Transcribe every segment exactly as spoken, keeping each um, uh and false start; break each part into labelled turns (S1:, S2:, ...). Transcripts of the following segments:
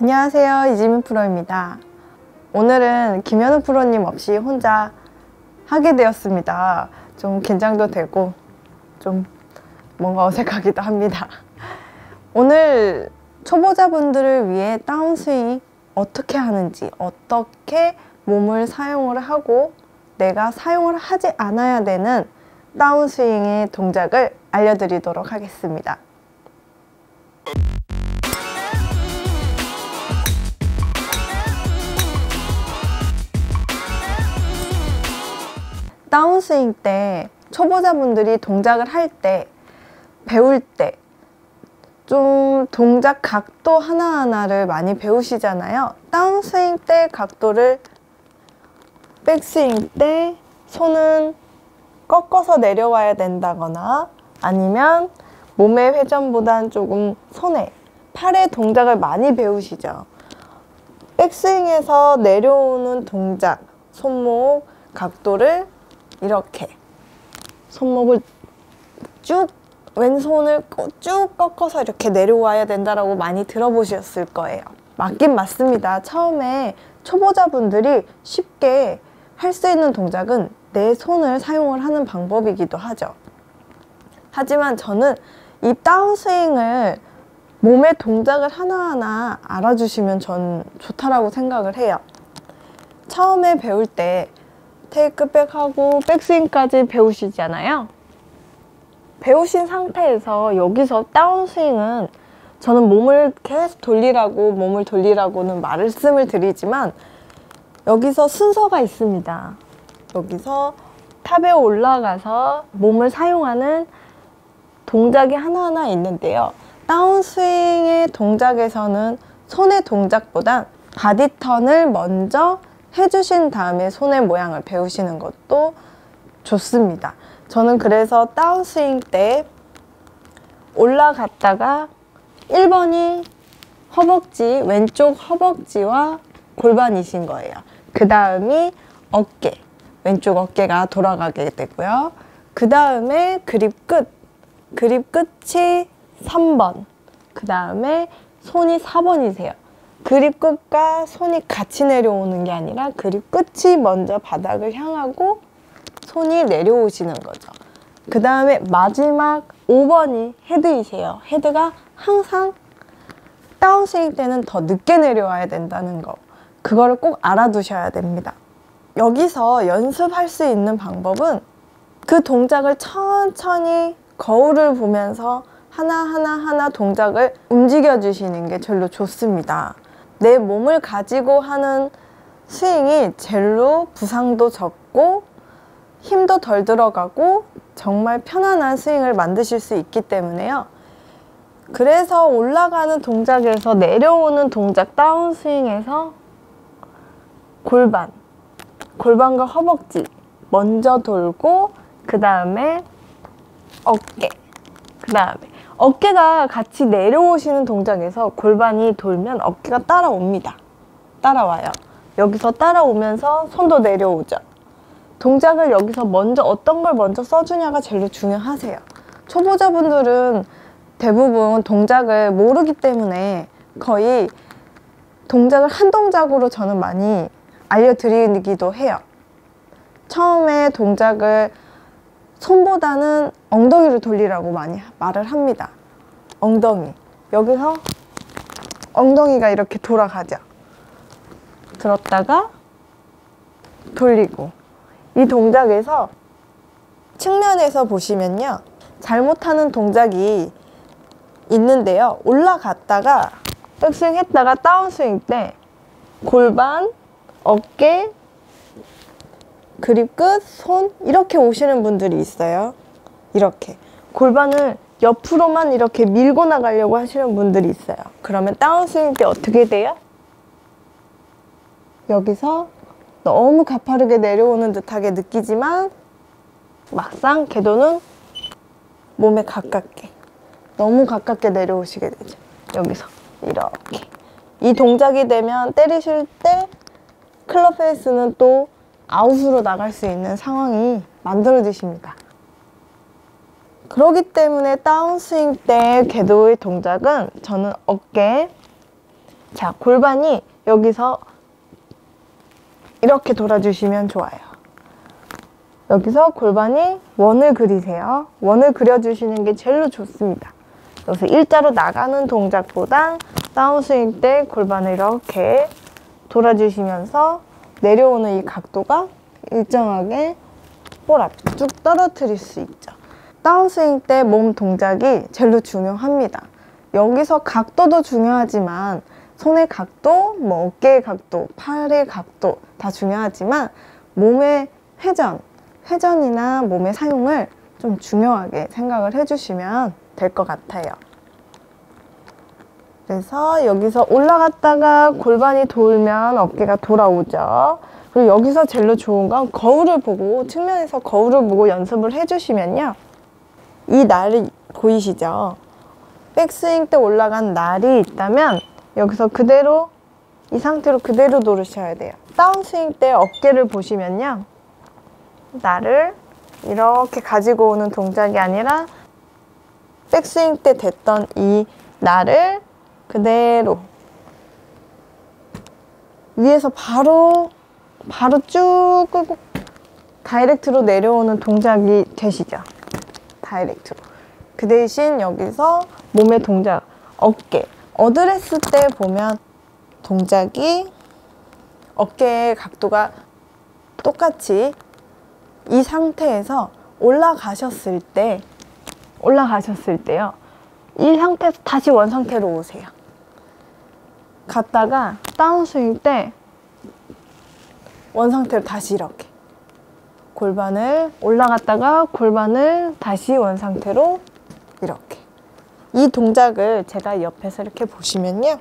S1: 안녕하세요, 이지민 프로입니다. 오늘은 김현우 프로님 없이 혼자 하게 되었습니다. 좀 긴장도 되고 좀 뭔가 어색하기도 합니다. 오늘 초보자분들을 위해 다운스윙 어떻게 하는지, 어떻게 몸을 사용을 하고 내가 사용을 하지 않아야 되는 다운스윙의 동작을 알려드리도록 하겠습니다. 다운스윙 때 초보자분들이 동작을 할 때, 배울 때 좀 동작 각도 하나하나를 많이 배우시잖아요. 다운스윙 때 각도를 백스윙 때 손은 꺾어서 내려와야 된다거나 아니면 몸의 회전보단 조금 손에, 팔의 동작을 많이 배우시죠. 백스윙에서 내려오는 동작, 손목 각도를 이렇게 손목을 쭉 왼손을 쭉 꺾어서 이렇게 내려와야 된다라고 많이 들어보셨을 거예요. 맞긴 맞습니다. 처음에 초보자분들이 쉽게 할 수 있는 동작은 내 손을 사용을 하는 방법이기도 하죠. 하지만 저는 이 다운스윙을 몸의 동작을 하나하나 알아주시면 전 좋다라고 생각을 해요. 처음에 배울 때 테이크백하고 백스윙까지 배우시잖아요. 배우신 상태에서 여기서 다운스윙은 저는 몸을 계속 돌리라고 몸을 돌리라고는 말씀을 드리지만 여기서 순서가 있습니다. 여기서 탑에 올라가서 몸을 사용하는 동작이 하나하나 있는데요. 다운스윙의 동작에서는 손의 동작보다 바디턴을 먼저 해주신 다음에 손의 모양을 배우시는 것도 좋습니다. 저는 그래서 다운스윙 때 올라갔다가 일 번이 허벅지, 왼쪽 허벅지와 골반이신 거예요. 그 다음이 어깨, 왼쪽 어깨가 돌아가게 되고요. 그 다음에 그립 끝, 그립 끝이 삼 번, 그 다음에 손이 사 번이세요. 그립 끝과 손이 같이 내려오는 게 아니라 그립 끝이 먼저 바닥을 향하고 손이 내려오시는 거죠. 그 다음에 마지막 오 번이 헤드이세요. 헤드가 항상 다운스윙 때는 더 늦게 내려와야 된다는 거, 그거를 꼭 알아두셔야 됩니다. 여기서 연습할 수 있는 방법은 그 동작을 천천히 거울을 보면서 하나하나 하나 동작을 움직여 주시는 게 절로 좋습니다. 내 몸을 가지고 하는 스윙이 젤로 부상도 적고 힘도 덜 들어가고 정말 편안한 스윙을 만드실 수 있기 때문에요. 그래서 올라가는 동작에서 내려오는 동작 다운스윙에서 골반, 골반과 허벅지 먼저 돌고 그 다음에 어깨, 그 다음에 어깨가 같이 내려오시는 동작에서 골반이 돌면 어깨가 따라옵니다. 따라와요. 여기서 따라오면서 손도 내려오죠. 동작을 여기서 먼저 어떤 걸 먼저 써주냐가 제일 중요하세요. 초보자분들은 대부분 동작을 모르기 때문에 거의 동작을 한 동작으로 저는 많이 알려드리기도 해요. 처음에 동작을 손보다는 엉덩이를 돌리라고 많이 말을 합니다. 엉덩이. 여기서 엉덩이가 이렇게 돌아가죠. 들었다가 돌리고. 이 동작에서 측면에서 보시면요, 잘못하는 동작이 있는데요. 올라갔다가 백스윙 했다가 다운스윙 때 골반, 어깨, 그립 끝, 손 이렇게 오시는 분들이 있어요. 이렇게 골반을 옆으로만 이렇게 밀고 나가려고 하시는 분들이 있어요. 그러면 다운스윙 때 어떻게 돼요? 여기서 너무 가파르게 내려오는 듯하게 느끼지만 막상 궤도는 몸에 가깝게, 너무 가깝게 내려오시게 되죠. 여기서 이렇게. 이 동작이 되면 때리실 때 클럽 페이스는 또 아웃으로 나갈 수 있는 상황이 만들어지십니다. 그렇기 때문에 다운스윙 때 궤도의 동작은 저는 어깨, 자, 골반이 여기서 이렇게 돌아주시면 좋아요. 여기서 골반이 원을 그리세요. 원을 그려주시는 게 제일 좋습니다. 그래서 일자로 나가는 동작보다 다운스윙 때 골반을 이렇게 돌아주시면서 내려오는 이 각도가 일정하게 볼앞 쭉 떨어뜨릴 수 있죠. 다운스윙 때 몸 동작이 제일 중요합니다. 여기서 각도도 중요하지만 손의 각도, 뭐 어깨의 각도, 팔의 각도 다 중요하지만 몸의 회전, 회전이나 몸의 사용을 좀 중요하게 생각을 해주시면 될 것 같아요. 그래서 여기서 올라갔다가 골반이 돌면 어깨가 돌아오죠. 그리고 여기서 제일 좋은 건 거울을 보고, 측면에서 거울을 보고 연습을 해주시면요. 이 날이 보이시죠? 백스윙 때 올라간 날이 있다면 여기서 그대로 이 상태로 그대로 놓으셔야 돼요. 다운스윙 때 어깨를 보시면요. 날을 이렇게 가지고 오는 동작이 아니라 백스윙 때 됐던 이 날을 그대로 위에서 바로 바로 쭉 끌고 다이렉트로 내려오는 동작이 되시죠. 다이렉트로. 그 대신 여기서 몸의 동작, 어깨, 어드레스 때 보면 동작이 어깨의 각도가 똑같이 이 상태에서 올라가셨을 때 올라가셨을 때요. 이 상태에서 다시 원 상태로 오세요. 갔다가 다운스윙 때 원 상태로 다시 이렇게 골반을 올라갔다가 골반을 다시 원 상태로 이렇게. 이 동작을 제가 옆에서 이렇게 보시면요.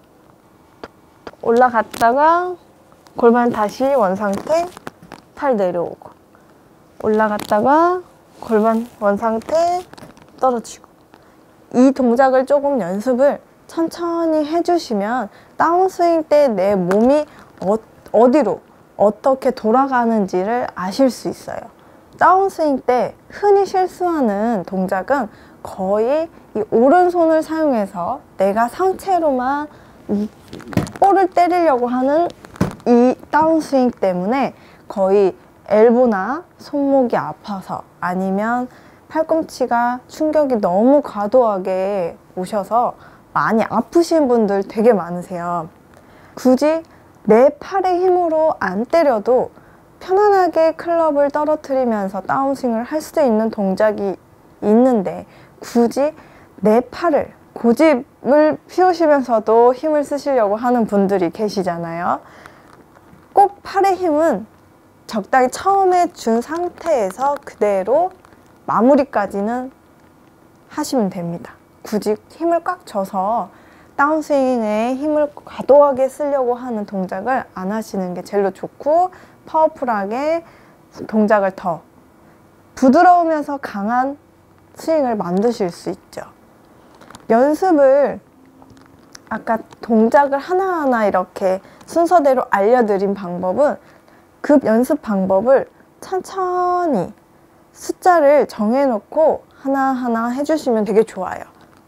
S1: 올라갔다가 골반 다시 원 상태, 팔 내려오고 올라갔다가 골반 원 상태 떨어지고. 이 동작을 조금 연습을 천천히 해주시면 다운스윙 때 내 몸이 어, 어디로 어떻게 돌아가는지를 아실 수 있어요. 다운스윙 때 흔히 실수하는 동작은 거의 이 오른손을 사용해서 내가 상체로만 이 볼을 때리려고 하는 이 다운스윙 때문에 거의 엘보나 손목이 아파서 아니면 팔꿈치가 충격이 너무 과도하게 오셔서 많이 아프신 분들 되게 많으세요. 굳이 내 팔의 힘으로 안 때려도 편안하게 클럽을 떨어뜨리면서 다운스윙을 할 수 있는 동작이 있는데 굳이 내 팔을 고집을 피우시면서도 힘을 쓰시려고 하는 분들이 계시잖아요. 꼭 팔의 힘은 적당히 처음에 준 상태에서 그대로 마무리까지는 하시면 됩니다. 굳이 힘을 꽉 줘서 다운스윙에 힘을 과도하게 쓰려고 하는 동작을 안 하시는 게 제일 좋고, 파워풀하게 동작을 더 부드러우면서 강한 스윙을 만드실 수 있죠. 연습을 아까 동작을 하나하나 이렇게 순서대로 알려드린 방법은 그 연습 방법을 천천히 숫자를 정해놓고 하나하나 해주시면 되게 좋아요.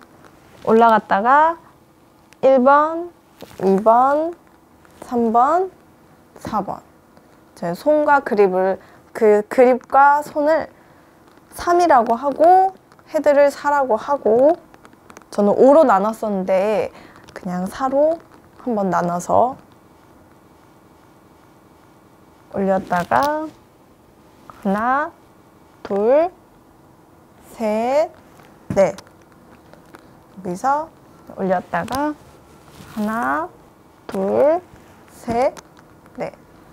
S1: 올라갔다가 일 번, 이 번, 삼 번, 사 번. 제 손과 그립을, 그 그립과 손을 삼이라고 하고 헤드를 사라고 하고, 저는 오로 나눴었는데 그냥 사로 한번 나눠서 올렸다가 하나, 둘, 셋, 넷. 여기서 올렸다가 하나, 둘, 셋, 넷.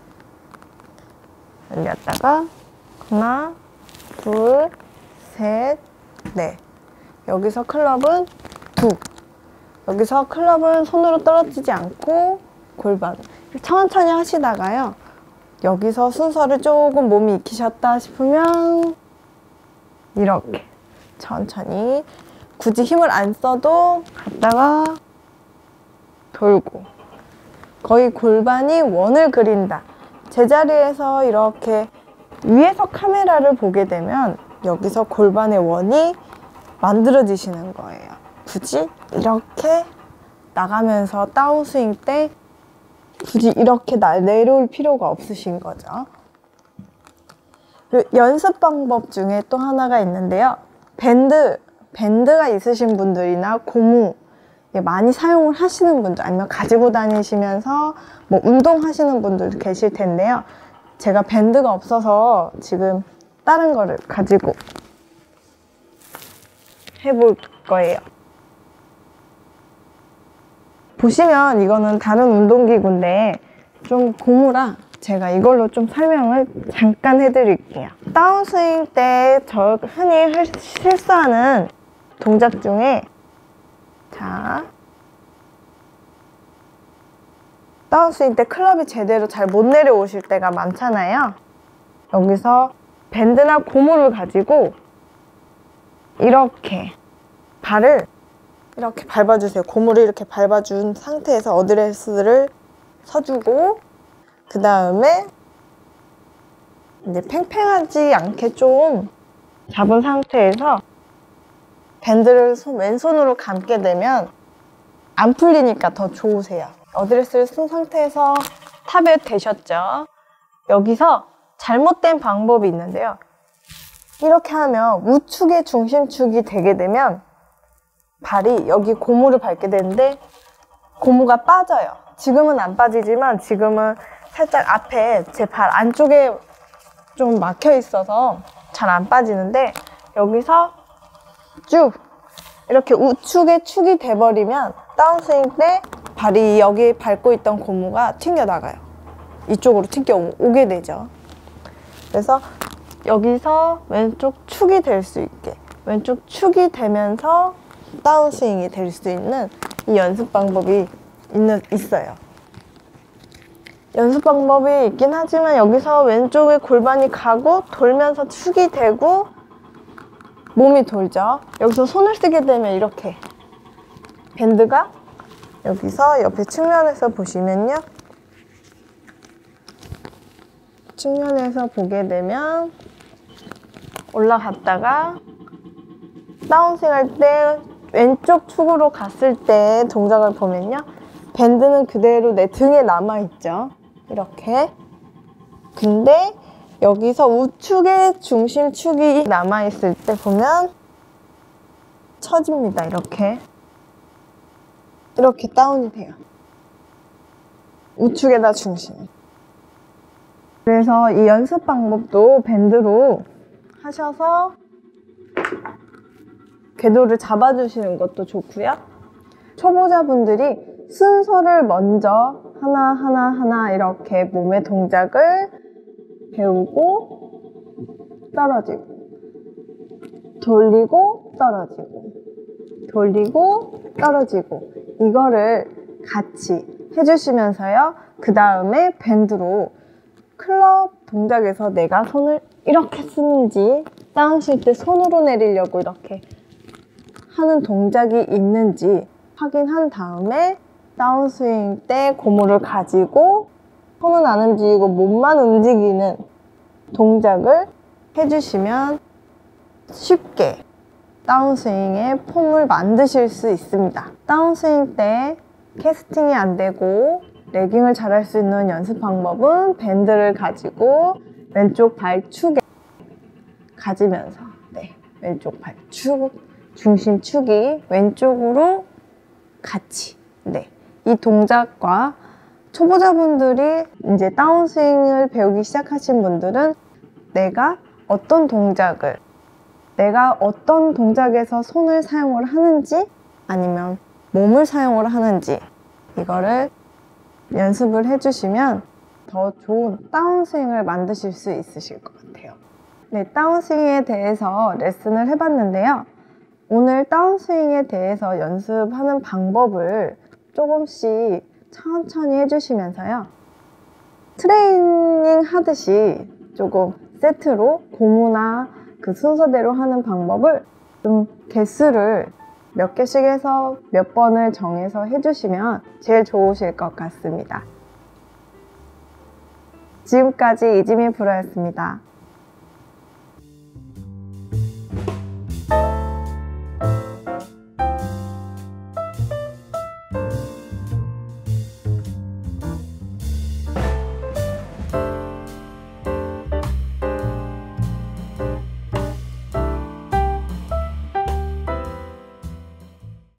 S1: 올렸다가 하나, 둘, 셋, 넷. 여기서 클럽은 두. 여기서 클럽은 손으로 떨어지지 않고 골반. 천천히 하시다가요. 여기서 순서를 조금 몸이 익히셨다 싶으면 이렇게 천천히, 굳이 힘을 안 써도 갔다가 돌고, 거의 골반이 원을 그린다. 제자리에서 이렇게 위에서 카메라를 보게 되면 여기서 골반의 원이 만들어지시는 거예요. 굳이 이렇게 나가면서 다운스윙 때 굳이 이렇게 내려올 필요가 없으신 거죠. 그리고 연습 방법 중에 또 하나가 있는데요. 밴드, 밴드가 있으신 분들이나 고무 많이 사용을 하시는 분들, 아니면 가지고 다니시면서 뭐 운동하시는 분들도 계실 텐데요. 제가 밴드가 없어서 지금 다른 거를 가지고 해볼 거예요. 보시면 이거는 다른 운동기구인데 좀 고무라 제가 이걸로 좀 설명을 잠깐 해드릴게요. 다운스윙 때 저 흔히 실수하는 동작 중에, 자, 다운스윙 때 클럽이 제대로 잘 못 내려오실 때가 많잖아요. 여기서 밴드나 고무를 가지고 이렇게 발을 이렇게 밟아주세요. 고무를 이렇게 밟아준 상태에서 어드레스를 서주고, 그 다음에 이제 팽팽하지 않게 좀 잡은 상태에서 밴드를 손, 왼손으로 감게 되면 안 풀리니까 더 좋으세요. 어드레스를 쓴 상태에서 탑에 대셨죠. 여기서 잘못된 방법이 있는데요. 이렇게 하면 우측의 중심축이 되게 되면 발이 여기 고무를 밟게 되는데 고무가 빠져요. 지금은 안 빠지지만 지금은 살짝 앞에 제 발 안쪽에 좀 막혀 있어서 잘 안 빠지는데, 여기서 쭉 이렇게 우측에 축이 돼버리면 다운스윙 때 발이 여기 밟고 있던 고무가 튕겨나가요. 이쪽으로 튕겨 오게 되죠. 그래서 여기서 왼쪽 축이 될 수 있게, 왼쪽 축이 되면서 다운스윙이 될 수 있는 이 연습 방법이 있는, 있어요. 연습 방법이 있긴 하지만 여기서 왼쪽에 골반이 가고 돌면서 축이 되고 몸이 돌죠. 여기서 손을 쓰게 되면 이렇게 밴드가 여기서 옆에 측면에서 보시면요, 측면에서 보게 되면 올라갔다가 다운스윙 할 때 왼쪽 축으로 갔을 때 동작을 보면요, 밴드는 그대로 내 등에 남아있죠. 이렇게. 근데 여기서 우측에 중심축이 남아있을 때 보면 처집니다. 이렇게. 이렇게 다운이 돼요. 우측에다 중심. 그래서 이 연습 방법도 밴드로 하셔서 궤도를 잡아주시는 것도 좋고요. 초보자분들이 순서를 먼저 하나하나 하나 이렇게 몸의 동작을 배우고 떨어지고, 돌리고 떨어지고, 돌리고 떨어지고, 이거를 같이 해주시면서요, 그 다음에 밴드로 클럽 동작에서 내가 손을 이렇게 쓰는지, 다운스윙 때 손으로 내리려고 이렇게 하는 동작이 있는지 확인한 다음에 다운스윙 때 고무를 가지고 손은 안 움직이고 몸만 움직이는 동작을 해주시면 쉽게 다운스윙의 폼을 만드실 수 있습니다. 다운스윙 때 캐스팅이 안 되고 레깅을 잘 할 수 있는 연습 방법은 밴드를 가지고 왼쪽 발축에 가지면서, 네, 왼쪽 발축, 중심축이 왼쪽으로 같이, 네, 이 동작과 초보자분들이 이제 다운스윙을 배우기 시작하신 분들은 내가 어떤 동작을, 내가 어떤 동작에서 손을 사용을 하는지 아니면 몸을 사용을 하는지 이거를 연습을 해주시면 더 좋은 다운스윙을 만드실 수 있으실 것 같아요. 네, 다운스윙에 대해서 레슨을 해봤는데요. 오늘 다운스윙에 대해서 연습하는 방법을 조금씩 천천히 해주시면서요, 트레이닝 하듯이 조금 세트로 고무나 그 순서대로 하는 방법을 좀 개수를 몇 개씩 해서 몇 번을 정해서 해주시면 제일 좋으실 것 같습니다. 지금까지 이지민 프로였습니다.